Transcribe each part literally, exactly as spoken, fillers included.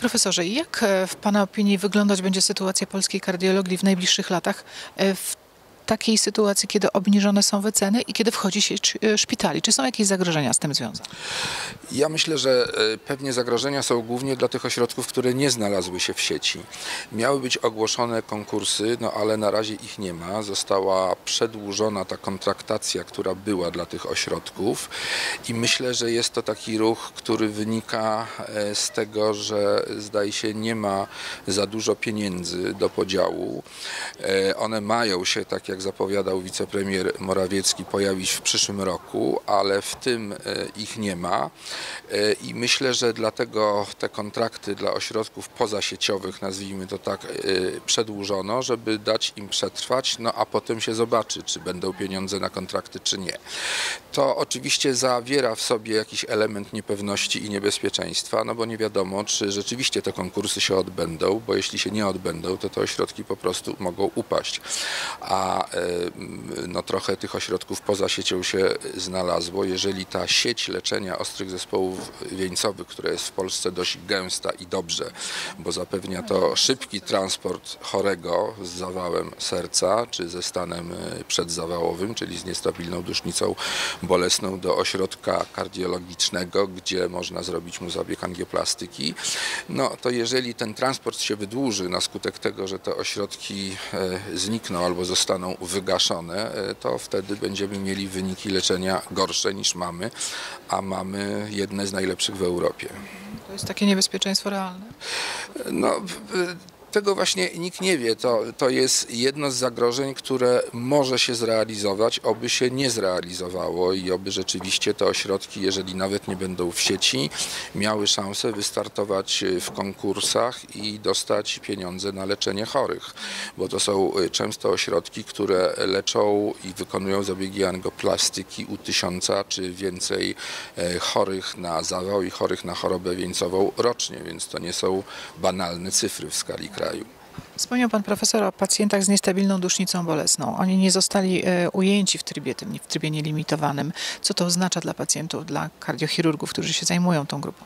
profesorze, jak w pana opinii wyglądać będzie sytuacja polskiej kardiologii w najbliższych latach w takiej sytuacji, kiedy obniżone są wyceny i kiedy wchodzi sieć szpitali? Czy są jakieś zagrożenia z tym związane? Ja myślę, że pewnie zagrożenia są głównie dla tych ośrodków, które nie znalazły się w sieci. Miały być ogłoszone konkursy, no ale na razie ich nie ma. Została przedłużona ta kontraktacja, która była dla tych ośrodków i myślę, że jest to taki ruch, który wynika z tego, że zdaje się nie ma za dużo pieniędzy do podziału. One mają się, tak jak zapowiadał wicepremier Morawiecki, pojawić w przyszłym roku, ale w tym ich nie ma. I myślę, że dlatego te kontrakty dla ośrodków pozasieciowych, nazwijmy to tak, przedłużono, żeby dać im przetrwać, no a potem się zobaczy, czy będą pieniądze na kontrakty, czy nie. To oczywiście zawiera w sobie jakiś element niepewności i niebezpieczeństwa, no bo nie wiadomo, czy rzeczywiście te konkursy się odbędą, bo jeśli się nie odbędą, to te ośrodki po prostu mogą upaść. A no, trochę tych ośrodków poza siecią się znalazło. Jeżeli ta sieć leczenia ostrych zespołów wieńcowych, która jest w Polsce dość gęsta i dobrze, bo zapewnia to szybki transport chorego z zawałem serca, czy ze stanem przedzawałowym, czyli z niestabilną dusznicą bolesną, do ośrodka kardiologicznego, gdzie można zrobić mu zabieg angioplastyki, no to jeżeli ten transport się wydłuży na skutek tego, że te ośrodki znikną albo zostaną wygaszone, to wtedy będziemy mieli wyniki leczenia gorsze niż mamy, a mamy jedne z najlepszych w Europie. To jest takie niebezpieczeństwo realne? No, tego właśnie nikt nie wie. To, to jest jedno z zagrożeń, które może się zrealizować, oby się nie zrealizowało i oby rzeczywiście te ośrodki, jeżeli nawet nie będą w sieci, miały szansę wystartować w konkursach i dostać pieniądze na leczenie chorych. Bo to są często ośrodki, które leczą i wykonują zabiegi angioplastyki u tysiąca czy więcej chorych na zawał i chorych na chorobę wieńcową rocznie, więc to nie są banalne cyfry w skali kraju. Kraju. Wspomniał pan profesor o pacjentach z niestabilną dusznicą bolesną. Oni nie zostali e, ujęci w trybie tym, w trybie nielimitowanym. Co to oznacza dla pacjentów, dla kardiochirurgów, którzy się zajmują tą grupą?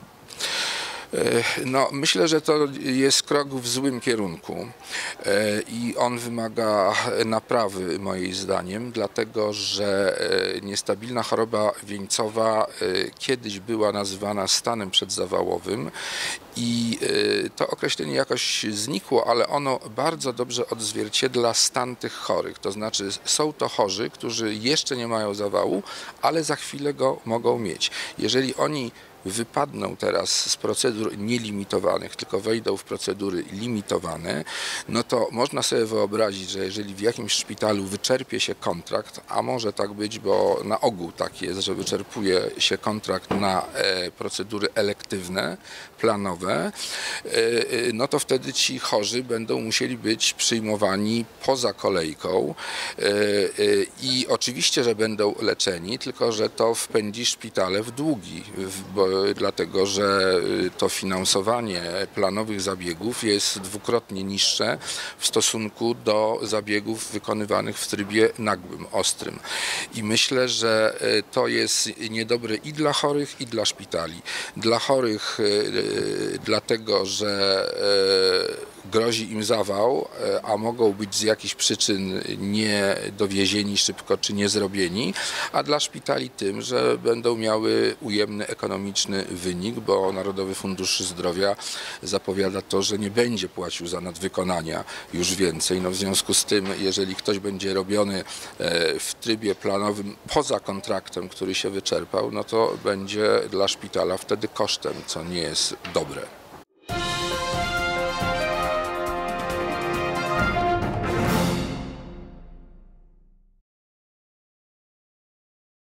No, myślę, że to jest krok w złym kierunku i on wymaga naprawy moim zdaniem, dlatego że niestabilna choroba wieńcowa kiedyś była nazywana stanem przedzawałowym i to określenie jakoś znikło, ale ono bardzo dobrze odzwierciedla stan tych chorych. To znaczy są to chorzy, którzy jeszcze nie mają zawału, ale za chwilę go mogą mieć. Jeżeli oni wypadną teraz z procedur nielimitowanych, tylko wejdą w procedury limitowane, no to można sobie wyobrazić, że jeżeli w jakimś szpitalu wyczerpie się kontrakt, a może tak być, bo na ogół tak jest, że wyczerpuje się kontrakt na e, procedury elektywne, planowe, e, no to wtedy ci chorzy będą musieli być przyjmowani poza kolejką e, e, i oczywiście, że będą leczeni, tylko że to wpędzi szpitale w długi, w, bo dlatego że to finansowanie planowych zabiegów jest dwukrotnie niższe w stosunku do zabiegów wykonywanych w trybie nagłym, ostrym. I myślę, że to jest niedobre i dla chorych, i dla szpitali. Dla chorych dlatego, że grozi im zawał, a mogą być z jakichś przyczyn nie dowiezieni szybko czy nie zrobieni, a dla szpitali tym, że będą miały ujemny ekonomiczny wynik, bo Narodowy Fundusz Zdrowia zapowiada to, że nie będzie płacił za nadwykonania już więcej. No w związku z tym, jeżeli ktoś będzie robiony w trybie planowym poza kontraktem, który się wyczerpał, no to będzie dla szpitala wtedy kosztem, co nie jest dobre.